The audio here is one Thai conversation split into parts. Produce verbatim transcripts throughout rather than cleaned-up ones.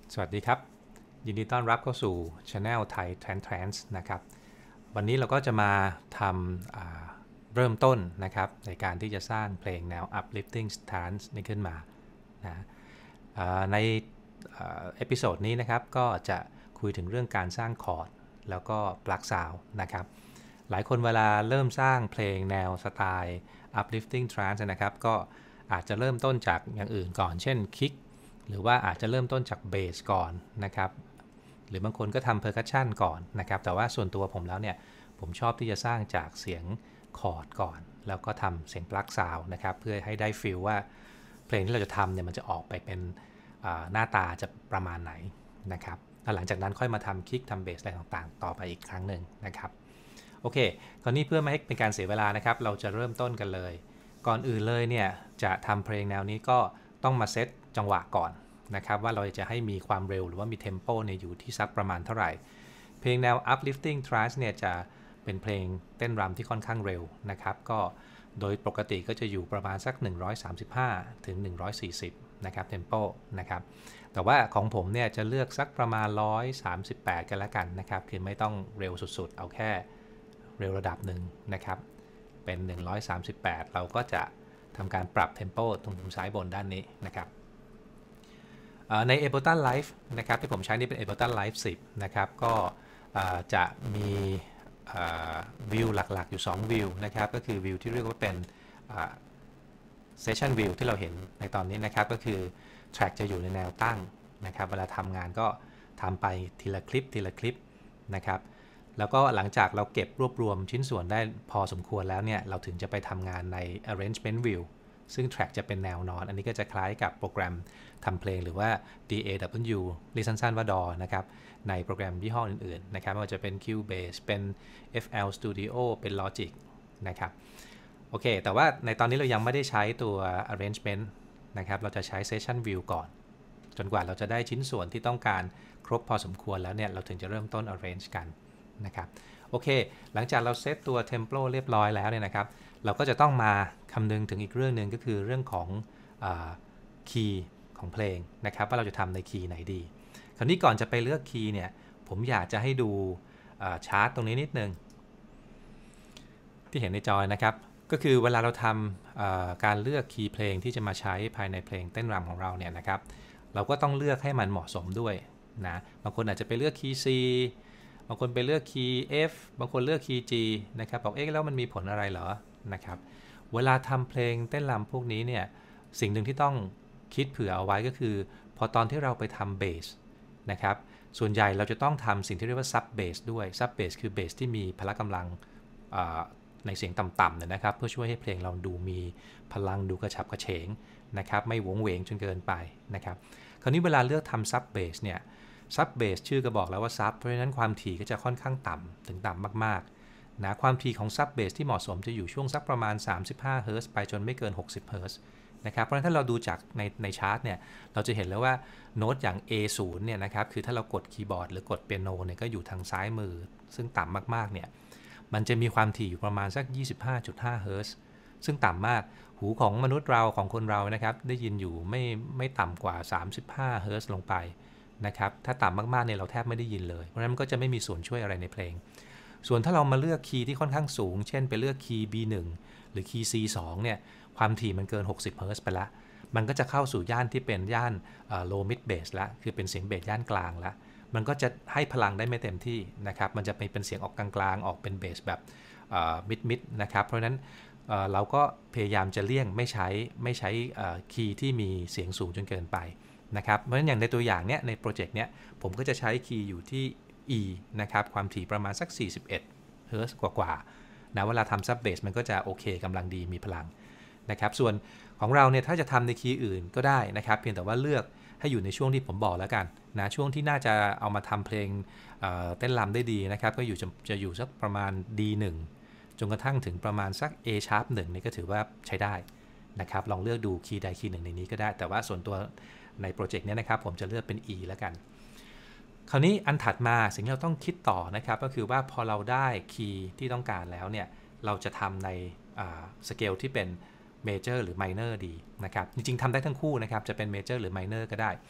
สวัสดีครับยินดีต้อนรับเข้าสู่ Channel ไทย Trans Trans นะครับวันนี้เราก็จะมาทำเริ่มต้นนะครับในการที่จะสร้างเพลงแนว uplifting trance นี้ขึ้นมานะในเอพิโซดนี้นะครับก็จะคุยถึงเรื่องการสร้างคอร์ดแล้วก็ปลั๊กซาวด์นะครับหลายคนเวลาเริ่มสร้างเพลงแนวสไตล์ uplifting trance นะครับก็อาจจะเริ่มต้นจากอย่างอื่นก่อนเช่นคิกหรือว่าอาจจะเริ่มต้นจากเบสก่อนนะครับหรือบางคนก็ทำเพอร์คัชชันก่อนนะครับแต่ว่าส่วนตัวผมแล้วเนี่ยผมชอบที่จะสร้างจากเสียงคอร์ดก่อนแล้วก็ทำเสียงปลั๊กซาวด์นะครับเพื่อให้ได้ฟีลว่าเพลงที่เราจะทำเนี่ยมันจะออกไปเป็นหน้าตาจะประมาณไหนนะครับหลังจากนั้นค่อยมาทำคิกทำเบสอะไรต่างๆต่อไปอีกครั้งหนึ่งนะครับโอเคคราวนี้เพื่อไม่ให้เป็นการเสียเวลานะครับเราจะเริ่มต้นกันเลยก่อนอื่นเลยเนี่ยจะทำเพลงแนวนี้ก็ต้องมาเซตจังหวะก่อนนะครับว่าเราจะให้มีความเร็วหรือว่ามีเทมโปเนี่ยอยู่ที่สักประมาณเท่าไหร่เพลงแนว uplifting trance เนี่ยจะเป็นเพลงเต้นรำที่ค่อนข้างเร็วนะครับก็โดยปกติก็จะอยู่ประมาณสักหนึ่งร้อยสามสิบห้าถึงหนึ่งร้อยสี่สิบนะครับเทมโปนะครับแต่ว่าของผมเนี่ยจะเลือกสักประมาณหนึ่งร้อยสามสิบแปดกันละกันนะครับคือไม่ต้องเร็วสุดๆเอาแค่เร็วระดับหนึ่งนะครับเป็นหนึ่งร้อยสามสิบแปดเราก็จะทำการปรับเทมโปตรงมุมซ้ายบนด้านนี้นะครับใน Ableton Live นะครับที่ผมใช้นี่เป็น Ableton Live สิบนะครับก็จะมีวิวหลักๆอยู่สองวิวนะครับก็คือวิวที่เรียกว่าเป็น Session View ที่เราเห็นในตอนนี้นะครับก็คือ Track จะอยู่ในแนวตั้งนะครับเวลาทำงานก็ทำไปทีละคลิปทีละคลิปนะครับแล้วก็หลังจากเราเก็บรวบรวมชิ้นส่วนได้พอสมควรแล้วเนี่ยเราถึงจะไปทำงานใน Arrangement View ซึ่ง Track จะเป็นแนวนอนอันนี้ก็จะคล้ายกับโปรแกรมทำเพลงหรือว่า ดี เอ ดับเบิลยู เรียกสั้นๆว่า ดี โอ นะครับในโปรแกรมยี่ห้ออื่นๆนะครับไม่ว่าจะเป็น Cubase เป็น เอฟ แอล Studio เป็น Logic นะครับโอเคแต่ว่าในตอนนี้เรายังไม่ได้ใช้ตัว Arrangement นะครับเราจะใช้ Session View ก่อนจนกว่าเราจะได้ชิ้นส่วนที่ต้องการครบพอสมควรแล้วเนี่ยเราถึงจะเริ่มต้น Arrange กันนะครับโอเคหลังจากเราเซตตัว Tempo เรียบร้อยแล้วเนี่ยนะครับเราก็จะต้องมาคำนึงถึงอีกเรื่องนึงก็คือเรื่องของคีย์ของเพลงนะครับว่าเราจะทำในคีย์ไหนดีคราวนี้ก่อนจะไปเลือกคีย์เนี่ยผมอยากจะให้ดูชาร์ตตรงนี้นิดนึงที่เห็นในจอนะครับก็คือเวลาเราทำการเลือกคีย์เพลงที่จะมาใช้ภายในเพลงเต้นรำของเราเนี่ยนะครับเราก็ต้องเลือกให้มันเหมาะสมด้วยนะบางคนอาจจะไปเลือกคีย์ C บางคนไปเลือกคีย์ F บางคนเลือกคีย์ G นะครับบอกเอ๊ะแล้วมันมีผลอะไรเหรอนะครับเวลาทำเพลงเต้นรำพวกนี้เนี่ยสิ่งหนึ่งที่ต้องคิดเผื่อเอาไว้ก็คือพอตอนที่เราไปทำเบสนะครับส่วนใหญ่เราจะต้องทำสิ่งที่เรียกว่าซับเบสด้วยซับเบสคือเบสที่มีพละกำลังในเสียงต่ำๆเนี่ยนะครับเพื่อช่วยให้เพลงเราดูมีพลังดูกระฉับกระเฉงนะครับไม่หวงเหวงจนเกินไปนะครับคราวนี้เวลาเลือกทำซับเบสเนี่ยซับเบสชื่อก็บอกแล้วว่าซับเพราะฉะนั้นความถี่ก็จะค่อนข้างต่ำถึงต่ำมากๆนะความถี่ของซับเบสที่เหมาะสมจะอยู่ช่วงสักประมาณสามสิบห้าเฮิร์ตซ์ไปจนไม่เกินหกสิบเฮิร์ตซ์นะครับเพราะฉะนั้นถ้าเราดูจากในในชาร์ตเนี่ยเราจะเห็นแล้วว่าโน้ตอย่าง เอ ศูนย์ เนี่ยนะครับคือถ้าเรากดคีย์บอร์ดหรือกดเปียโนเนี่ยก็อยู่ทางซ้ายมือซึ่งต่ำมากๆเนี่ยมันจะมีความถี่อยู่ประมาณสัก ยี่สิบห้าจุดห้า เฮิร์ตซ์ซึ่งต่ำมากหูของมนุษย์เราของคนเรานะครับได้ยินอยู่ไม่ไม่ต่ำกว่าสามสิบห้าเฮิร์ตซ์ลงไปนะครับถ้าต่ำมากๆเนี่ยเราแทบไม่ได้ยินเลยเพราะฉะนั้นมันก็จะไม่มีส่วนช่วยอะไรในเพลงส่วนถ้าเรามาเลือกคีย์ที่ค่อนข้างสูงเช่นไปเลือกคีย์ บี หนึ่ง หรือคีย์ ซี สอง เนี่ยความถี่มันเกินหกสิบเฮิร์ตซ์ไปละมันก็จะเข้าสู่ย่านที่เป็นย่าน low mid bass ละคือเป็นเสียงเบสย่านกลางละมันก็จะให้พลังได้ไม่เต็มที่นะครับมันจะเป็นเสียงออกกลางๆออกเป็นเบสแบบมิดมิดนะครับเพราะฉะนั้นเราก็พยายามจะเลี่ยงไม่ใช้ไม่ใช้คีย์ที่มีเสียงสูงจนเกินไปนะครับเพราะฉะนั้นอย่างในตัวอย่างเนี้ยในโปรเจกต์เนี้ยผมก็จะใช้คีย์อยู่ที่ E นะครับความถี่ประมาณสักสี่สิบเอ็ดเฮิร์ตซ์กว่าๆนะเวลาทำซับเบสมันก็จะโอเคกำลังดีมีพลังนะครับส่วนของเราเนี่ยถ้าจะทำในคีย์อื่นก็ได้นะครับเพียงแต่ว่าเลือกให้อยู่ในช่วงที่ผมบอกแล้วกันนะช่วงที่น่าจะเอามาทำเพลง เ, เต้นรำได้ดีนะครับก็อยู่จะจะอยู่สักประมาณ ดี หนึ่ง จนกระทั่งถึงประมาณสัก A sharp หนึ่งนี่ก็ถือว่าใช้ได้นะครับลองเลือกดูคีย์ใดคีย์หนึ่งในนี้ก็ได้แต่ว่าส่วนตัวในโปรเจกต์นี้นะครับผมจะเลือกเป็น E แล้วกันคราวนี้อันถัดมาสิ่งที่เราต้องคิดต่อนะครับก็คือว่าพอเราได้คีย์ที่ต้องการแล้วเนี่ยเราจะทำในสเกลที่เป็นเมเจอร์หรือไมเนอร์ดีนะครับจริงๆทำได้ทั้งคู่นะครับจะเป็นเมเจอร์หรือไมเนอร์ก็ได้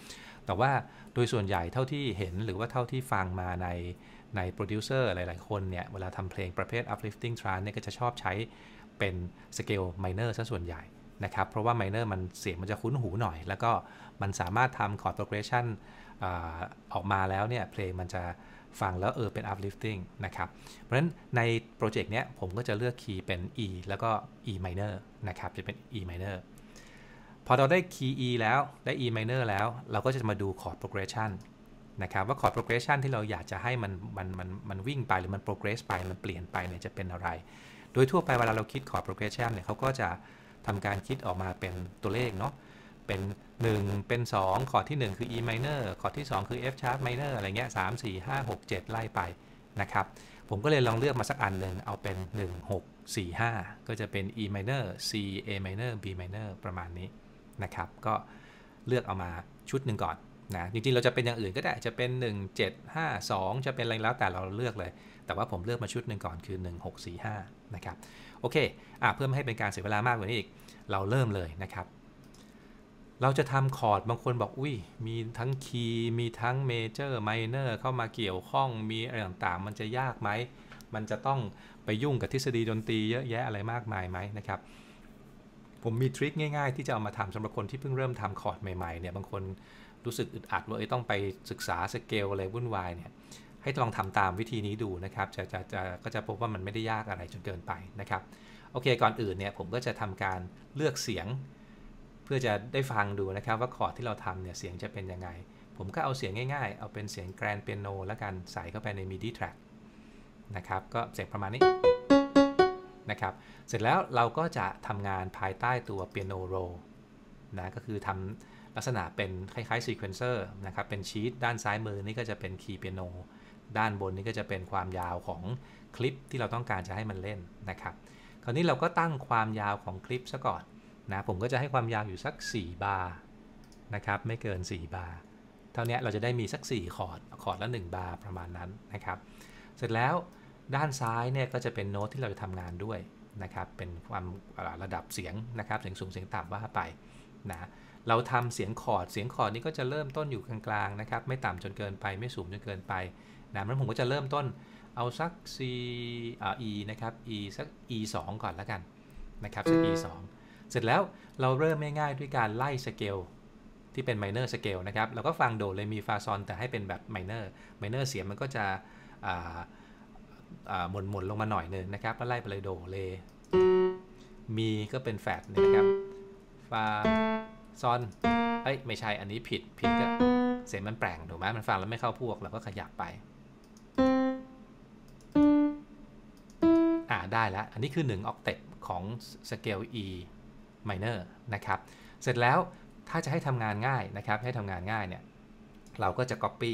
แต่ว่าโดยส่วนใหญ่เท่าที่เห็นหรือว่าเท่าที่ฟังมาในในโปรดิวเซอร์หลายๆคนเนี่ยเวลาทำเพลงประเภท uplifting trance เนี่ยก็จะชอบใช้เป็นสเกล minor ซะส่วนใหญ่นะครับเพราะว่า minor มันเสียงมันจะคุ้นหูหน่อยแล้วก็มันสามารถทำ chord progression อ่าออกมาแล้วเนี่ยเพลงมันจะฟังแล้วเออเป็น uplifting นะครับเพราะฉะนั้นในโปรเจกต์เนี้ยผมก็จะเลือกคีย์เป็น E แล้วก็ E minor นะครับจะเป็น E minor พอเราได้คีย์ E แล้วได้ E minor แล้วเราก็จะมาดู chord progression นะครับว่า chord progression ที่เราอยากจะให้มันมันมันมันวิ่งไปหรือมัน progress ไปมันเปลี่ยนไปเนี่ยจะเป็นอะไรโดยทั่วไปเวลาเราคิด chord progression เนี่ยเขาก็จะทำการคิดออกมาเป็นตัวเลขเนาะเป็นหนึ่งเป็นสองคอร์ดที่หนึ่งคือ E minor คอร์ดที่สองคือ F sharp minor อะไรเงี้ยสาม สี่ ห้า หก เจ็ดไล่ไปนะครับผมก็เลยลองเลือกมาสักอันหนึ่งเอาเป็นหนึ่ง หก สี่ ห้าก็จะเป็น E minor C A minor B minor ประมาณนี้นะครับก็เลือกเอามาชุดหนึ่งก่อนนะจริงๆเราจะเป็นอย่างอื่นก็ได้จะเป็นหนึ่ง เจ็ด ห้า สองจะเป็นอะไรแล้วแต่เราเลือกเลยแต่ว่าผมเลือกมาชุดหนึ่งก่อนคือหนึ่ง หก สี่ ห้านะครับโอเคอ่ะเพื่อไม่ให้เป็นการเสียเวลามากกว่านี้อีกเราเริ่มเลยนะครับเราจะทำคอร์ดบางคนบอกอุ้ยมีทั้งคีย์มีทั้งเมเจอร์ไมเนอร์เข้ามาเกี่ยวข้องมีอะไรต่างๆมันจะยากไหมมันจะต้องไปยุ่งกับทฤษฎีดนตรีเยอะแยะอะไรมากมายไหมนะครับผมมีทริคง่ายๆที่จะเอามาทำสำหรับคนที่เพิ่งเริ่มทำคอร์ดใหม่ๆเนี่ยบางคนรู้สึกอึดอัดว่าต้องไปศึกษาสเกลอะไรวุ่นวายเนี่ยให้ลองทำตามวิธีนี้ดูนะครับจะจะจะก็จะพบว่ามันไม่ได้ยากอะไรจนเกินไปนะครับโอเคก่อนอื่นเนี่ยผมก็จะทำการเลือกเสียงเพื่อจะได้ฟังดูนะครับว่าคอร์ดที่เราทำเนี่ยเสียงจะเป็นยังไงผมก็เอาเสียงง่ายๆเอาเป็นเสียงแกรนเปียโนแล้วกันใส่เข้าไปใน มิดิ track นะครับก็เสียงประมาณนี้นะครับเสร็จแล้วเราก็จะทำงานภายใต้ตัวเปียโนโรลนะก็คือทำลักษณะเป็นคล้ายๆซีเควนเซอร์นะครับเป็นชีตด้านซ้ายมือนี่ก็จะเป็นคีย์เปียโนด้านบนนี่ก็จะเป็นความยาวของคลิปที่เราต้องการจะให้มันเล่นนะครับคราวนี้เราก็ตั้งความยาวของคลิปซะก่อนนะผมก็จะให้ความยาวอยู่สักสี่บาร์นะครับไม่เกินสี่บาร์เท่านี้เราจะได้มีสักสี่คอร์ดคอร์ดละหนึ่งบาร์ประมาณนั้นนะครับเสร็จแล้วด้านซ้ายเนี่ยก็จะเป็นโน้ตที่เราจะทำงานด้วยนะครับเป็นความระดับเสียงนะครับเสียงสูงเสียงต่ำว่าไปนะเราทำเสียงคอร์ดเสียงคอร์ดนี้ก็จะเริ่มต้นอยู่กลางๆนะครับไม่ต่ำจนเกินไปไม่สูงจนเกินไปนะนั้นผมก็จะเริ่มต้นเอาสัก C อ่า E นะครับ E สัก E สองก่อนแล้วกันนะครับสัก E สองเสร็จแล้วเราเริ่มง่ายๆด้วยการไล่สเกลที่เป็น minor scale นะครับเราก็ฟังโดเรมีฟาซอนแต่ให้เป็นแบบ minor minor เสียงมันก็จะหมุนหมุนลงมาหน่อยนึงนะครับแล้วไล่ไปเลยโดเรมีก็เป็นแฟดนะครับฟาซอนเอ้ยไม่ใช่อันนี้ผิดผิดก็เสียงมันแปลงถูกไหมมันฟังแล้วไม่เข้าพวกเราก็ขยับไปอ่าได้แล้วอันนี้คือหนึ่งออกเทปของสเกล E minor นะครับเสร็จแล้วถ้าจะให้ทำงานง่ายนะครับให้ทำงานง่ายเนี่ยเราก็จะ copy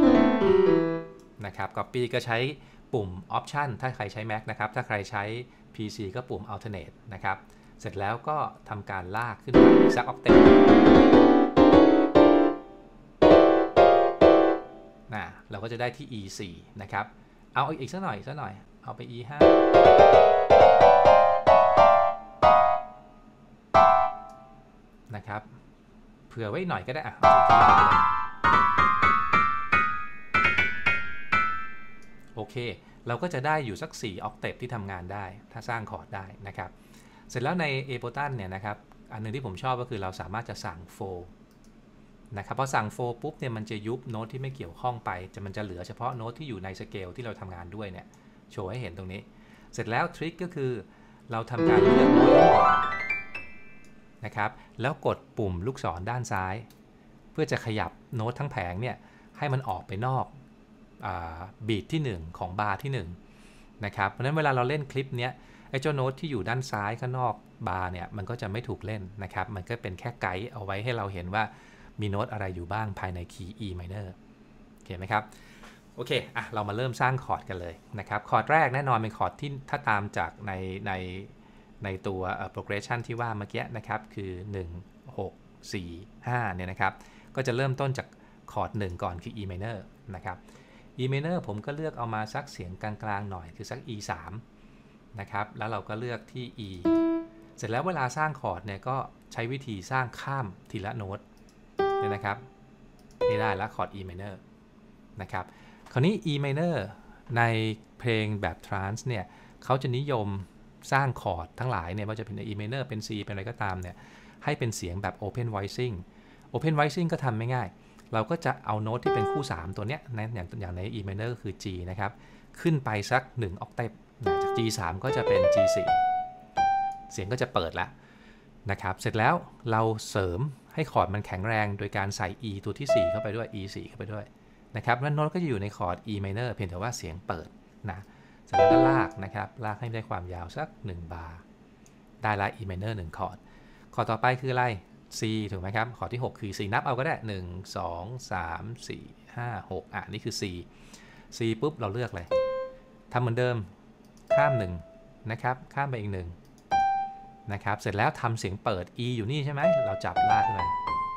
นะครับ copy ก็ใช้ปุ่ม option ถ้าใครใช้ Mac นะครับถ้าใครใช้ พี ซี ก็ปุ่ม alternate นะครับเสร็จแล้วก็ทำการลากขึ้นไปอีกสัก octave นะเราก็จะได้ที่ E สี่นะครับเอาอีกสักหน่อยสักหน่อยเอาไป E ห้านะครับเผื่อไว้หน่อยก็ได้อ่ะโอเคเราก็จะได้อยู่สักสี่ออกเทปที่ทำงานได้ถ้าสร้างคอร์ดได้นะครับเสร็จแล้วใน Ableton เนี่ยนะครับอันนึงที่ผมชอบก็คือเราสามารถจะสั่งโฟล์นะครับพอสั่งโฟล์ปุ๊บเนี่ยมันจะยุบโน้ตที่ไม่เกี่ยวข้องไปจะมันจะเหลือเฉพาะโน้ตที่อยู่ในสเกลที่เราทำงานด้วยเนี่ยโชว์ให้เห็นตรงนี้เสร็จแล้วทริคก็คือเราทำการเลือกโน้ตทั้งหมดนะครับแล้วกดปุ่มลูกศรด้านซ้ายเพื่อจะขยับโน้ตทั้งแผงเนี่ยให้มันออกไปนอกบีทที่หนึ่งของบาร์ที่หนึ่งนะครับเพราะฉะนั้นเวลาเราเล่นคลิปเนี้ยไอ้เจ้าโน้ตที่อยู่ด้านซ้ายข้างนอกบาร์เนี่ยมันก็จะไม่ถูกเล่นนะครับมันก็เป็นแค่ไกด์เอาไว้ให้เราเห็นว่ามีโน้ตอะไรอยู่บ้างภายในคีย์ E minor โอเคไหมครับโอเคอ่ะเรามาเริ่มสร้างคอร์ดกันเลยนะครับคอร์ดแรกแน่นอนเป็นคอร์ดที่ถ้าตามจากในในในตัว progression ที่ว่าเมื่อกี้นะครับคือหนึ่ง หก สี่ ห้าเนี่ยนะครับก็จะเริ่มต้นจากคอร์ดหนึ่งก่อนคือ E minor นะครับ E minor ผมก็เลือกเอามาสักเสียงกลางๆหน่อยคือสัก E สามนะครับแล้วเราก็เลือกที่ E เสร็จแล้วเวลาสร้างคอร์ดเนี่ยก็ใช้วิธีสร้างข้ามทีละโน้ตเนี่ยนะครับนี่ได้แล้วคอร์ด E minor นะครับคราวนี้ E minor ในเพลงแบบ trance เนี่ยเขาจะนิยมสร้างคอร์ดทั้งหลายเนี่ยว่าจะเป็น E minor เป็น C เป็นอะไรก็ตามเนี่ยให้เป็นเสียงแบบ open voicing open voicing ก็ทำไม่ง่ายเราก็จะเอาโน้ตที่เป็นคู่สามตัวเนี้ยนะอย่างอย่างใน E minor ก็คือ G นะครับขึ้นไปสักหนึ่งออกเทปจาก จี สาม ก็จะเป็น จี สี่ เสียงก็จะเปิดแล้วนะครับเสร็จแล้วเราเสริมให้คอร์ดมันแข็งแรงโดยการใส่ E ตัวที่สี่เข้าไปด้วย E สี่เข้าไปด้วยนะครับแล้วโน้ตก็จะอยู่ในคอร์ด E minor เพียงแต่ว่าเสียงเปิดนะเสร็จแล้วก็ลากนะครับลากให้ได้ความยาวสักหนึ่งบาร์ได้ละ E minor หนึ่งคอร์ดคอร์ดต่อไปคืออะไร C ถูกไหมครับคอร์ดที่หกคือ C นับเอาก็ได้หนึ่ง สอง สาม สี่ ห้า หกอ่ะนี่คือ C C ปุ๊บเราเลือกเลยทำเหมือนเดิมข้ามหนึ่งนะครับข้ามไปอีกหนึ่งนะครับเสร็จแล้วทำเสียงเปิด E อยู่นี่ใช่ไหมเราจับลากขึ้นไป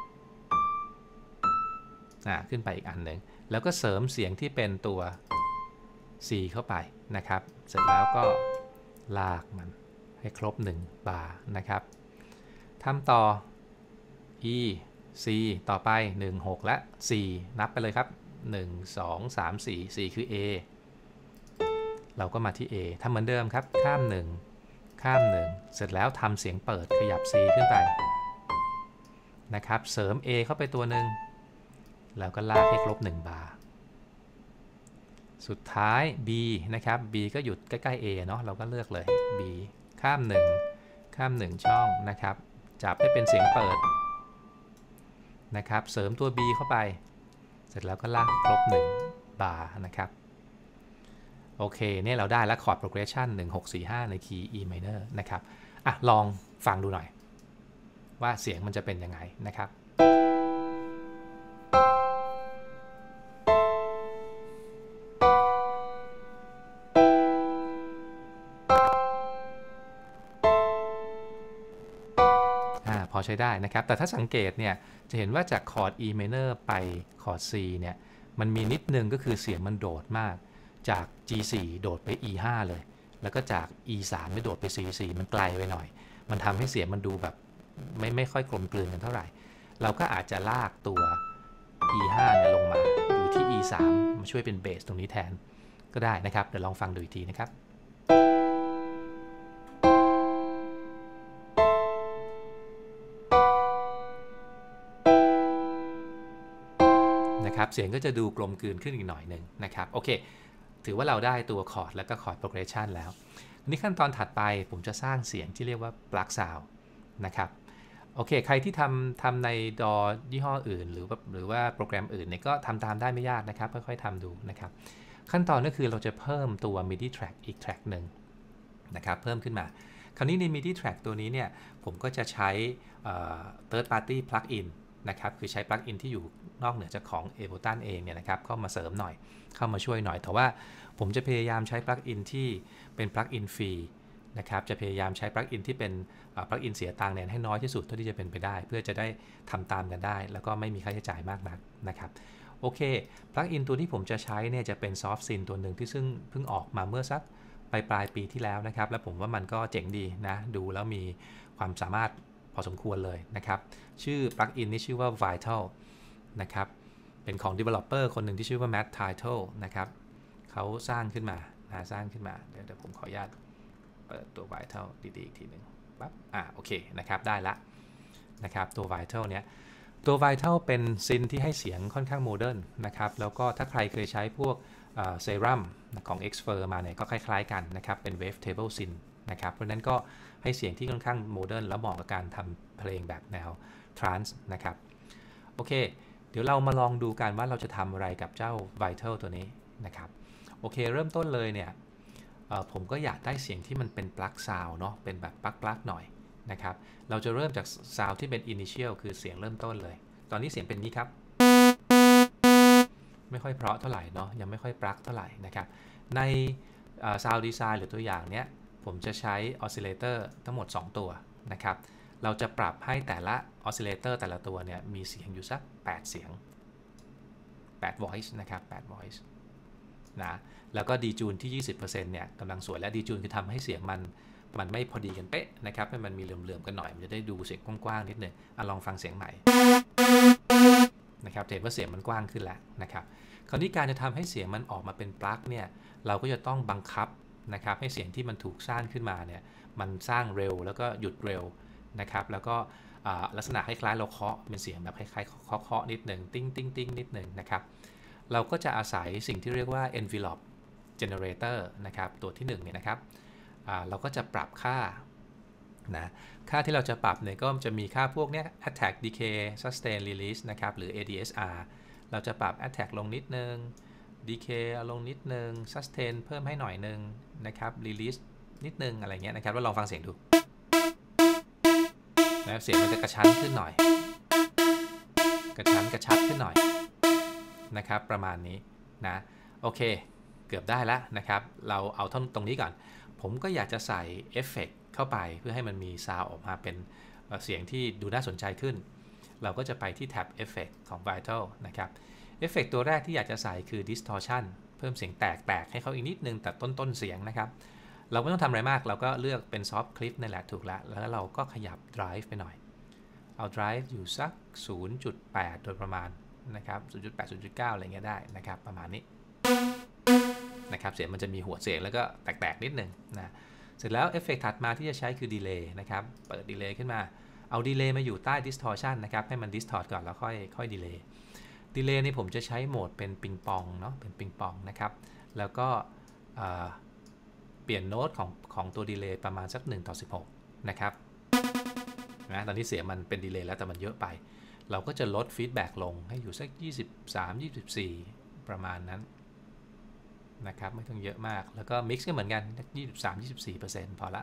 อ่าขึ้นไปอีกอันหนึ่งแล้วก็เสริมเสียงที่เป็นตัว C เข้าไปนะครับเสร็จแล้วก็ลากมันให้ครบหนึ่งบาร์นะครับทำต่อ E C ต่อไปหนึ่ง หกและสี่นับไปเลยครับหนึ่ง สอง สาม สี่ สี่คือ A เราก็มาที่ A ทำเหมือนเดิมครับข้ามหนึ่งข้ามหนึ่งเสร็จแล้วทำเสียงเปิดขยับ C ขึ้นไปนะครับเสริม A เข้าไปตัวหนึ่งแล้วก็ลากให้ครบหนึ่งบาร์สุดท้าย B นะครับ B ก็หยุดใกล้ๆ A เนาะเราก็เลือกเลย B ข้ามหนึ่งข้ามหนึ่งช่องนะครับจับให้เป็นเสียงเปิดนะครับเสริมตัว B เข้าไปเสร็จแล้วก็ลากครบหนึ่งบาร์นะครับโอเคเนี่ยเราได้แล้วคอร์ด progression หนึ่ง หก สี่ ห้าในคีย์ E minor นะครับอ่ะลองฟังดูหน่อยว่าเสียงมันจะเป็นยังไงนะครับพอใช้ได้นะครับแต่ถ้าสังเกตเนี่ยจะเห็นว่าจากคอร์ด E minor ไปคอร์ด C เนี่ยมันมีนิดนึงก็คือเสียงมันโดดมากจาก จี สี่ โดดไป E ห้า เลยแล้วก็จาก E สาม ไม่โดดไป C สี่ มันไกลไปหน่อยมันทำให้เสียงมันดูแบบไม่ไม่ค่อยกลมกลืนกันเท่าไหร่เราก็อาจจะลากตัว E ห้า เนี่ยลงมาอยู่ที่ E สาม มาช่วยเป็นเบสตรงนี้แทนก็ได้นะครับเดี๋ยวลองฟังดูอีกทีนะครับเสียงก็จะดูกลมกลืนขึ้นอีกหน่อยหนึ่งนะครับโอเคถือว่าเราได้ตัวคอร์ดแล้วก็คอร์ด progression แล้วทีนี้ขั้นตอนถัดไปผมจะสร้างเสียงที่เรียกว่า plug sound นะครับโอเคใครที่ทำทำในดอยี่ห้ออื่นหรือว่าหรือว่าโปรแกรมอื่นเนี่ยก็ทำตามได้ไม่ยากนะครับค่อยๆทำดูนะครับขั้นตอนก็คือเราจะเพิ่มตัว มิดี track อีก track หนึ่งนะครับเพิ่มขึ้นมาคราวนี้ใน มิดี track ตัวนี้เนี่ยผมก็จะใช้ third party pluginนะครับคือใช้ปลั๊กอินที่อยู่นอกเหนือจากของ Ableton เองเนี่ยนะครับเข้ามาเสริมหน่อยเข้ามาช่วยหน่อยแต่ว่าผมจะพยายามใช้ปลั๊กอินที่เป็นปลั๊กอินฟรีนะครับจะพยายามใช้ปลั๊กอินที่เป็นปลั๊กอินเสียตังค์เนี่ยให้น้อยที่สุดเท่าที่จะเป็นไปได้เพื่อจะได้ทำตามกันได้แล้วก็ไม่มีค่าใช้จ่ายมากนักนะครับโอเคปลั๊กอินตัวที่ผมจะใช้เนี่ยจะเป็นซอฟต์ซินตัวหนึ่งที่ซึ่งเพิ่งออกมาเมื่อสักปลายปลายปีที่แล้วนะครับแล้วผมว่ามันก็เจ๋งดีนะดูแล้วมีความสามารถพอสมควรเลยนะครับชื่อ plugin นี่ชื่อว่า Vital นะครับเป็นของ developer คนหนึ่งที่ชื่อว่า Matt Title นะครับเขาสร้างขึ้นมานะสร้างขึ้นมาเดี๋ยวเดี๋ยวผมขออนุญาตเปิดตัว Vital ดีๆอีกทีหนึ่งปั๊บอ่าโอเคนะครับได้ละนะครับตัว Vital เนี้ยตัว Vital เป็นซินที่ให้เสียงค่อนข้างโมเดิร์นนะครับแล้วก็ถ้าใครเคยใช้พวกเซรั่มของ Xfer มาเนี่ยก็คล้ายๆกันนะครับเป็น Wavetable Synth นะครับเพราะนั้นก็ให้เสียงที่ค่อนข้างโมเดิร์นแล้วเหมาะกับการทำเพลงแบบแนว trance นะครับโอเคเดี๋ยวเรามาลองดูกันว่าเราจะทำอะไรกับเจ้า Vital ตัวนี้นะครับโอเคเริ่มต้นเลยเนี่ยผมก็อยากได้เสียงที่มันเป็น plug sound เนาะเป็นแบบ plug plug หน่อยนะครับเราจะเริ่มจาก sound ที่เป็น initial คือเสียงเริ่มต้นเลยตอนนี้เสียงเป็นนี้ครับไม่ค่อยเพราะเท่าไหร่เนาะยังไม่ค่อย plug เท่าไหร่นะครับใน sound design หรือตัวอย่างเนี้ยผมจะใช้ oscillator ทั้งหมดสองตัวนะครับเราจะปรับให้แต่ละ oscillator แต่ละตัวเนี่ยมีเสียงอยู่สักแปดเสียงแปด voice นะครับแปด voice นะแล้วก็ detune ที่ ยี่สิบเปอร์เซ็นต์ เนี่ยกำลังสวยและ detune คือทำให้เสียงมันมันไม่พอดีกันเป๊ะนะครับให้มันมีเหลื่อมๆกันหน่อยมันจะได้ดูเสียงกว้างๆนิดนึงอ่ะลองฟังเสียงใหม่นะครับเห็นว่าเสียงมันกว้างขึ้นแล้วนะครับคราวนี้การจะทำให้เสียงมันออกมาเป็นปลั๊กเนี่ยเราก็จะต้องบังคับนะครับให้เสียงที่มันถูกสร้างขึ้นมาเนี่ยมันสร้างเร็วแล้วก็หยุดเร็วนะครับแล้วก็ลักษณะคล้ายๆเราเคาะเป็นเสียงแบบคล้ายๆเคาะเคาะนิดหนึ่งติ้งติ้งติ้งนิดหนึ่งนะครับเราก็จะอาศัยสิ่งที่เรียกว่า envelope generator นะครับตัวที่หนึ่งเนี่ยนะครับเราก็จะปรับค่านะค่าที่เราจะปรับเนี่ยก็จะมีค่าพวกเนี้ย attack decay sustain release นะครับหรือ เอ ดี เอส อาร์ เราจะปรับ attack ลงนิดนึง decay ลงนิดนึง sustain เพิ่มให้หน่อยนึงนะครับ release นิดนึงอะไรเงี้ยนะครับแล้วลองฟังเสียงดูนะเสียงมันจะกระชั้นขึ้นหน่อยกระชั้นกระชับขึ้นหน่อยนะครับประมาณนี้นะโอเคเกือบได้แล้วนะครับเราเอาเท่าตรงนี้ก่อนผมก็อยากจะใส่เอฟเฟกต์เข้าไปเพื่อให้มันมีซาวด์ออกมาเป็นเสียงที่ดูน่าสนใจขึ้นเราก็จะไปที่แท็บ Effect ของ Vital นะครับเอฟเฟกต์ตัวแรกที่อยากจะใส่คือ Distortion เพิ่มเสียงแตกๆให้เขาอีกนิดนึงแต่ต้นๆเสียงนะครับเราไม่ต้องทำอะไรมากเราก็เลือกเป็น Soft Clip นั่นแหละถูกแล้วแล้วเราก็ขยับ Drive ไปหน่อยเอา Drive อยู่สัก ศูนย์จุดแปด โดยประมาณนะครับ ศูนย์จุดแปด ศูนย์จุดเก้า อะไรเงี้ยได้นะครับประมาณนี้นะครับเสียงมันจะมีหัวเสียงแล้วก็แตกๆนิดนึงนะเสร็จแล้วเอฟเฟกต์ถัดมาที่จะใช้คือ Delay นะครับเปิด Delay ขึ้นมาเอา Delay มาอยู่ใต้ Distortion นะครับให้มัน Distort ก่อนแล้วค่อยค่อย Delay Delay นี่ผมจะใช้โหมดเป็นปิงปองเนาะเป็นปิงปองนะครับแล้วก็เปลี่ยนโน้ตของของตัว Delay ประมาณสักหนึ่งต่อสิบหกนะครับนะตอนนี้เสียงมันเป็น Delay แล้วแต่มันเยอะไปเราก็จะลด Feedback ลงให้อยู่สักยี่สิบสาม ยี่สิบสี่ประมาณนั้นนะครับไม่ต้องเยอะมากแล้วก็ Mix ก็เหมือนกัน ยี่สิบสาม ยี่สิบสี่เปอร์เซ็นต์ พอละ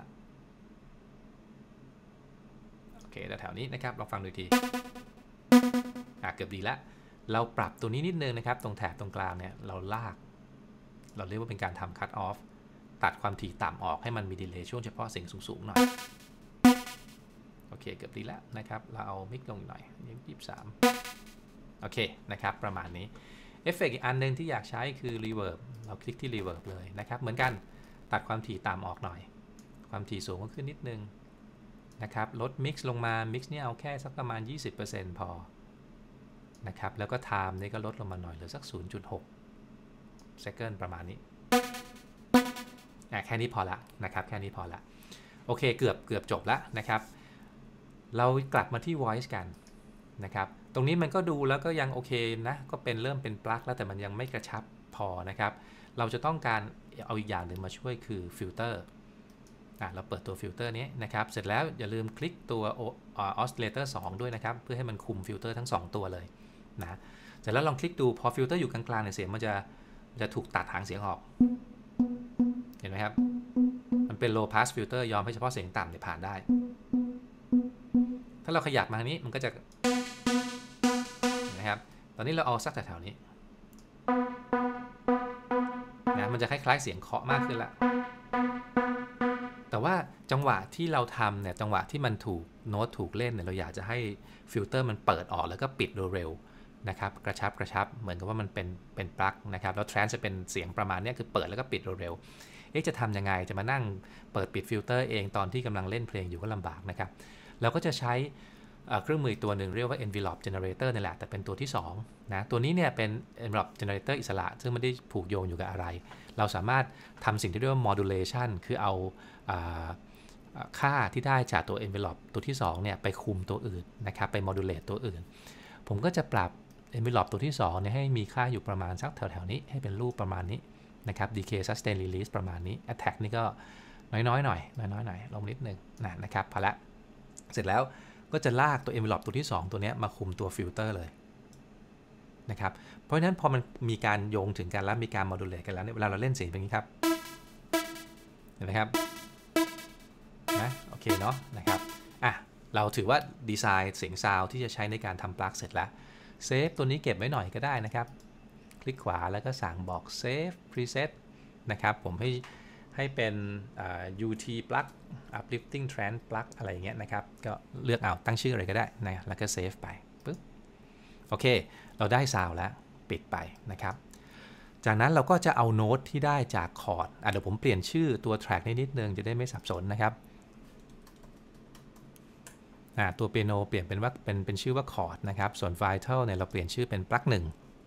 โอเคแถวๆนี้นะครับลองฟังดูทีอ่ะเกือบดีแล้วเราปรับตัวนี้นิดนึงนะครับตรงแถบตรงกลางเนี่ยเราลากเราเรียกว่าเป็นการทำ cut off ตัดความถี่ต่ำออกให้มันมีดีเลย์ช่วงเฉพาะเสียงสูงๆหน่อยโอเคเกือบดีแล้วนะครับเราเอา Mix ลงหน่อยยี่สิบสามโอเคนะครับประมาณนี้เอฟเฟกต์อีกอันนึงที่อยากใช้คือ Reverb เราคลิกที่ Reverb เลยนะครับเหมือนกันตัดความถี่ต่ำออกหน่อยความถี่สูงก็ขึ้นนิดนึงนะครับลด Mix ลงมา Mix เนี่ยเอาแค่สักประมาณ ยี่สิบเปอร์เซ็นต์ พอนะครับแล้วก็ Time นี่ก็ลดลงมาหน่อยเหลือสัก ศูนย์จุดหก Second ประมาณนี้แค่นี้พอละนะครับแค่นี้พอละโอเคเกือบเกือบจบแล้วนะครับเรากลับมาที่ Voice กันนะครับตรงนี้มันก็ดูแล้วก็ยังโอเคนะก็เป็นเริ่มเป็นปลั๊กแล้วแต่มันยังไม่กระชับพอนะครับเราจะต้องการเอาอีกอย่างหนึ่งมาช่วยคือฟิลเตอร์อ่ะเราเปิดตัวฟิลเตอร์นี้นะครับเสร็จแล้วอย่าลืมคลิกตัว Oscillator สองด้วยนะครับเพื่อให้มันคุมฟิลเตอร์ทั้งสองตัวเลยนะเสร็จแล้วลองคลิกดูพอฟิลเตอร์อยู่กลางๆเนี่ยเสียงมันจะจะถูกตัดหางเสียงออกเห็นไหมครับมันเป็น low pass filter ยอมให้เฉพาะเสียงต่ำเนี่ยผ่านได้ถ้าเราขยับมาทางนี้มันก็จะนะครับตอนนี้เราเอาสักแถวๆนี้นะมันจะคล้ายๆเสียงเคาะมากขึ้นละแต่ว่าจังหวะที่เราทำเนี่ยจังหวะที่มันถูกโน้ตถูกเล่นเนี่ยเราอยากจะให้ฟิลเตอร์มันเปิดออกแล้วก็ปิดเร็วๆนะครับกระชับกระชับเหมือนกับว่ามันเป็นเป็นปลั๊กนะครับแล้วแทรนส์จะเป็นเสียงประมาณนี้คือเปิดแล้วก็ปิดเร็วๆเอ๊ะจะทำยังไงจะมานั่งเปิดปิดฟิลเตอร์เองตอนที่กำลังเล่นเพลงอยู่ก็ลำบากนะครับเราก็จะใช้เครื่องมือตัวหนึ่งเรียกว่า envelope generator นี่แหละแต่เป็นตัวที่สองนะตัวนี้เนี่ยเป็น envelope generator อิสระซึ่งไม่ได้ผูกโยงอยู่กับอะไรเราสามารถทำสิ่งที่เรียกว่า modulation คือเอาค่าที่ได้จากตัว envelope ตัวที่สองเนี่ยไปคุมตัวอื่นนะครับไป modulate ตัวอื่นผมก็จะปรับ envelope ตัวที่สองเนี่ยให้มีค่าอยู่ประมาณสักแถวๆนี้ให้เป็นรูปประมาณนี้นะครับ decay sustain release ประมาณนี้ attack นี่ก็น้อยๆหน่อยน้อยๆหน่อยลงนิดนึงนะนะครับพอละเสร็จแล้วก็จะลากตัว envelope ตัวที่สองตัวนี้มาคุมตัวฟิลเตอร์เลยนะครับเพราะฉะนั้นพอมันมีการโยงถึงกันแล้วมีการ modulate กันแล้วเนี่ยเวลาเราเล่นเสียงเป็นอย่างนี้ครับเห็นไหมครับนะโอเคเนาะนะครับอ่ะเราถือว่าดีไซน์เสียงซาวที่จะใช้ในการทำปลั๊กเสร็จแล้วเซฟตัวนี้เก็บไว้หน่อยก็ได้นะครับคลิกขวาแล้วก็สั่งบอก save preset นะครับผมให้ให้เป็น ยู ที plug uplifting trend plug อะไรอย่างเงี้ยนะครับก็เลือกเอาตั้งชื่ออะไรก็ได้นะแล้วก็เซฟไปปึ๊บโอเคเราได้ซาวแล้วปิดไปนะครับจากนั้นเราก็จะเอาโน้ตที่ได้จากคอร์ดอ่ะเดี๋ยวผมเปลี่ยนชื่อตัว track นิดนึงจะได้ไม่สับสนนะครับตัวเปียโนเปลี่ยนเป็นว่าเป็นเป็นชื่อว่าคอร์ดนะครับส่วน vital เนี่ยเราเปลี่ยนชื่อเป็นปลั๊กหนึ่ง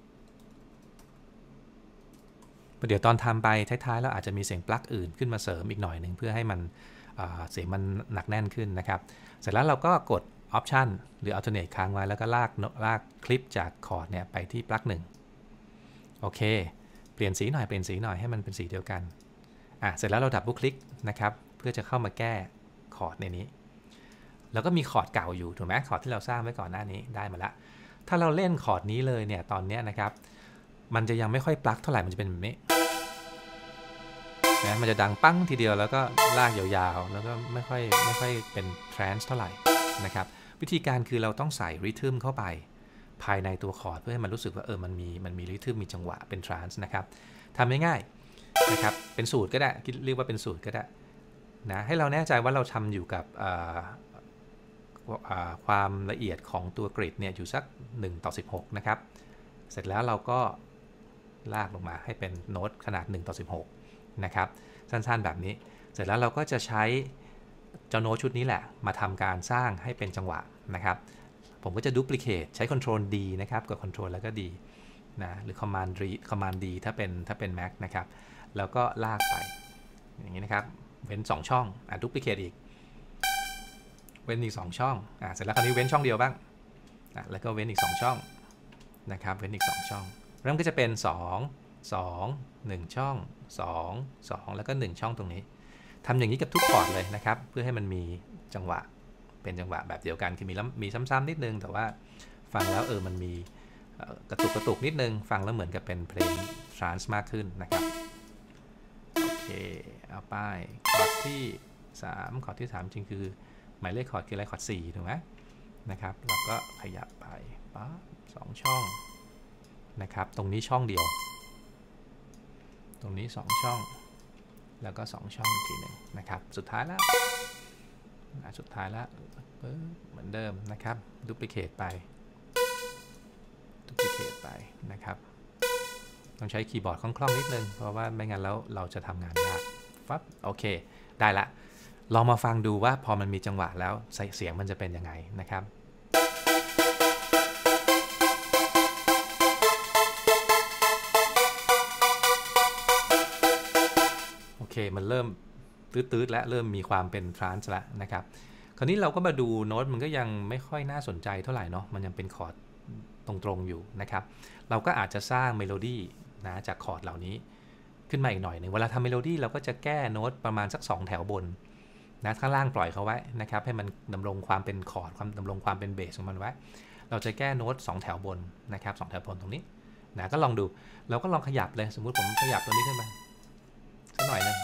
เดี๋ยวตอนทำไปท้ายๆแล้วอาจจะมีเสียงปลั๊กอื่นขึ้นมาเสริมอีกหน่อยหนึ่งเพื่อให้มันเสียงมันหนักแน่นขึ้นนะครับเสร็จแล้วเราก็กด option หรือ alternate ค้างไว้แล้วก็ลากลากคลิปจากคอร์ดเนี่ยไปที่ปลั๊กหนึ่งโอเคเปลี่ยนสีหน่อยเปลี่ยนสีหน่อยให้มันเป็นสีเดียวกันอ่ะเสร็จแล้วเราดับเบิลคลิกนะครับเพื่อจะเข้ามาแก้คอร์ดในนี้แล้วก็มีคอร์ดเก่าอยู่ถูกไหมคอร์ดที่เราสร้างไว้ก่อนหน้านี้ได้มาละถ้าเราเล่นคอร์ดนี้เลยเนี่ยตอนนี้นะครับมันจะยังไม่ค่อยปลั๊กเท่าไหร่มันจะเป็นแบบนี้นะมันจะดังปั้งทีเดียวแล้วก็ลากยาวๆแล้วก็ไม่ค่อยไม่ค่อยเป็นทรานซ์เท่าไหร่นะครับวิธีการคือเราต้องใส่ริทึมเข้าไปภายในตัวคอร์ดเพื่อให้มันรู้สึกว่าเออมันมีมันมีริทึมมีจังหวะเป็นทรานซ์นะครับทำง่ายๆนะครับเป็นสูตรก็ได้เรียกว่าเป็นสูตรก็ได้นะให้เราแน่ใจว่าเราทำอยู่กับความละเอียดของตัวกริดเนี่ยอยู่สักหนึ่งต่อสิบหกนะครับเสร็จแล้วเราก็ลากลงมาให้เป็นโน้ตขนาดหนึ่งต่อสิบหกนะครับสั้นๆแบบนี้เสร็จแล้วเราก็จะใช้เจ้าโน้ตชุดนี้แหละมาทำการสร้างให้เป็นจังหวะนะครับผมก็จะดูพลิเคทใช้ Ctrl D นะครับกด Ctrl แล้วก็ D นะหรือ Command D Command D ถ้าเป็นถ้าเป็น Mac นะครับแล้วก็ลากไปอย่างนี้นะครับเว้นสองช่องอ่ะดูพลิเคทอีกเว้นอีกสองช่องอ่ะเสร็จแล้วคราวนี้เว้นช่องเดียวบ้างอ่ะแล้วก็เว้นอีกสองช่องนะครับเว้นอีกสองช่องแล้วมันก็จะเป็นสอง สอง หนึ่งช่องสอง สองแล้วก็หนึ่งช่องตรงนี้ทำอย่างนี้กับทุกคอร์ดเลยนะครับเพื่อให้มันมีจังหวะเป็นจังหวะแบบเดียวกันคือมีมีซ้ำๆนิดนึงแต่ว่าฟังแล้วเออมันมีกระตุกกระตุกนิดนึงฟังแล้วเหมือนกับเป็นเพลงทรานซ์มากขึ้นนะครับโอเคเอาไปคอร์ดที่สามคอร์ดที่สามจริงคือหมายเลขคอร์ดคืออะไรคอร์ดสี่ถูกไหมนะครับเราก็ขยับไปปั๊บสองช่องนะครับตรงนี้ช่องเดียวตรงนี้สองช่องแล้วก็สองช่องอีกทีหนึ่งนะครับสุดท้ายแล้วสุดท้ายแล้วเหมือนเดิมนะครับดูพลิเคทไปดูพลิเคทไปนะครับต้องใช้คีย์บอร์ดคล่องๆนิดนึงเพราะว่าไม่งั้นแล้วเราจะทำงานยากปั๊บโอเคได้ละลองมาฟังดูว่าพอมันมีจังหวะแล้วเสียงมันจะเป็นยังไงนะครับโอเคมันเริ่มตืดๆและเริ่มมีความเป็นทรานซ์แล้วนะครับคราวนี้เราก็มาดูโน้ตมันก็ยังไม่ค่อยน่าสนใจเท่าไหร่เนาะมันยังเป็นคอร์ดตรงๆอยู่นะครับเราก็อาจจะสร้างเมโลดี้นะจากคอร์ดเหล่านี้ขึ้นมาอีกหน่อยหนึ่งเวลาทำเมโลดี้เราก็จะแก้โน้ตประมาณสักสองแถวบนนะข้างล่างปล่อยเขาไว้นะครับให้มันดำรงความเป็นคอร์ดความดำรงความเป็นเบสของมันไว้เราจะแก้โน้ตสองแถวบนนะครับสองแถวบนตรงนี้นะก็ลองดูเราก็ลองขยับเลยสมมุติผมขยับตัวนี้ขึ้นมาสักหน่อยนึง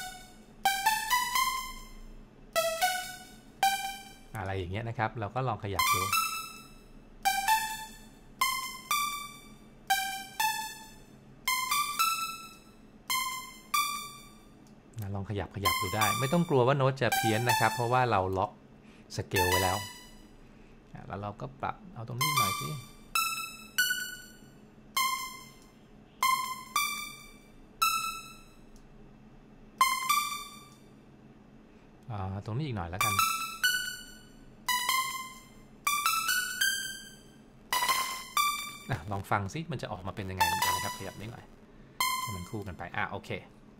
อะไรอย่างเงี้ยนะครับเราก็ลองขยับดูนะลองขยับขยับดูได้ไม่ต้องกลัวว่าโน้ตจะเพี้ยนนะครับเพราะว่าเราล็อกสเกลไว้แล้วแล้วเราก็ปรับเอาตรงนี้หน่อยสิตรงนี้อีกหน่อยแล้วกันลองฟังซิมันจะออกมาเป็นยังไงนะครับขยับนิดหน่อยให้มันคู่กันไปอ่ะโอเค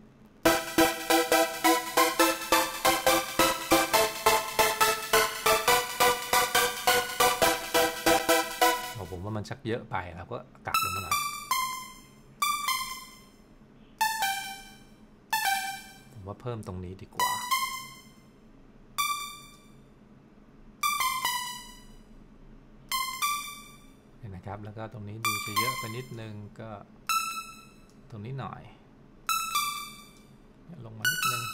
ผมว่ามันชักเยอะไปเราก็กลับลงมาหน่อยผมว่าเพิ่มตรงนี้ดีกว่านะครับแล้วก็ตรงนี้ดูจะเยอะไปนิดนึงก็ตรงนี้หน่อยลงมานิดนึง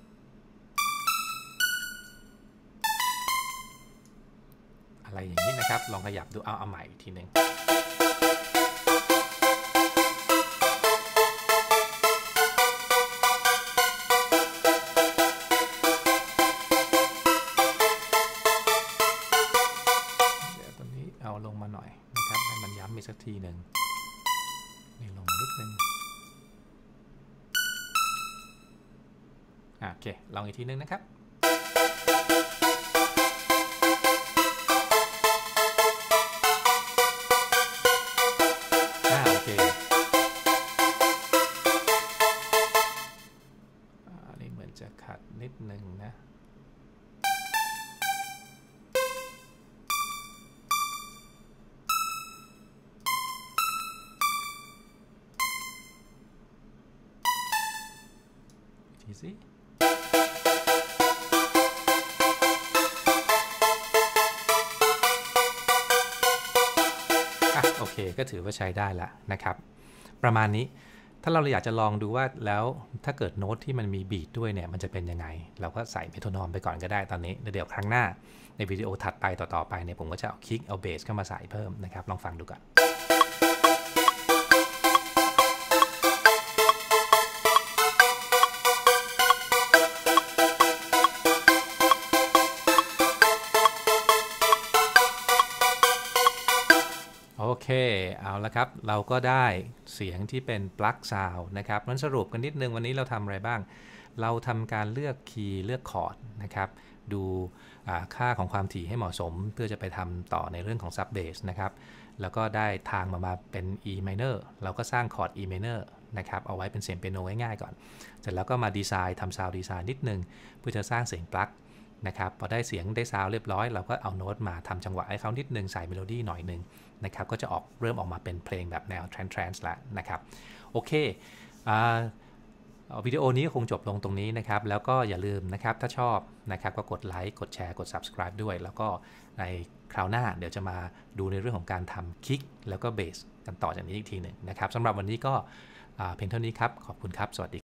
อะไรอย่างนี้นะครับลองขยับดูเอาเอาใหม่อีกทีนึงเดี๋ยวตรงนี้เอาลงมาหน่อยนะครับให้มันย้ำอีกสักทีหนึ่งนี่ลงมานิดนึงโอเคลองอีกทีนึงนะครับสิอ่ะโอเคก็ถือว่าใช้ได้ละนะครับประมาณนี้ถ้าเราอยากจะลองดูว่าแล้วถ้าเกิดโน้ตที่มันมีบีทด้วยเนี่ยมันจะเป็นยังไงเราก็ใส่เมโทรนอมไปก่อนก็ได้ตอนนี้เดี๋ยวครั้งหน้าในวิดีโอถัดไปต่อๆไปเนี่ยผมก็จะเอาคิกเอาเบสเข้ามาใส่เพิ่มนะครับลองฟังดูก่อนโอเคเอาละครับเราก็ได้เสียงที่เป็นปลั๊กซาวด์นะครับนั้นสรุปกันนิดนึงวันนี้เราทำอะไรบ้างเราทำการเลือกคีย์เลือกคอร์ดนะครับดูค่าของความถี่ให้เหมาะสมเพื่อจะไปทำต่อในเรื่องของซับเบสนะครับแล้วก็ได้ทางมามาเป็น E minor เราก็สร้างคอร์ด E minor นะครับเอาไว้เป็นเสียงเปียโนง่ายๆก่อนเสร็จแล้วก็มาดีไซน์ทำซาวด์ดีไซน์นิดนึงเพื่อจะสร้างเสียงปลั๊กนะครับพอได้เสียงได้ซาวด์เรียบร้อยเราก็เอาโน้ตมาทำจังหวะให้เขานิดนึงใส่เมโลดี้หน่อยนึงนะครับก็จะออกเริ่มออกมาเป็นเพลงแบบแนว trance trance แล้วนะครับโอเควิดีโอนี้คงจบลงตรงนี้นะครับแล้วก็อย่าลืมนะครับถ้าชอบนะครับก็กดไลค์กดแชร์กด Subscribe ด้วยแล้วก็ในคราวหน้าเดี๋ยวจะมาดูในเรื่องของการทำคิกแล้วก็เบสกันต่อจากนี้อีกทีหนึ่งนะครับสำหรับวันนี้ก็เพียงเท่านี้ครับขอบคุณครับสวัสดี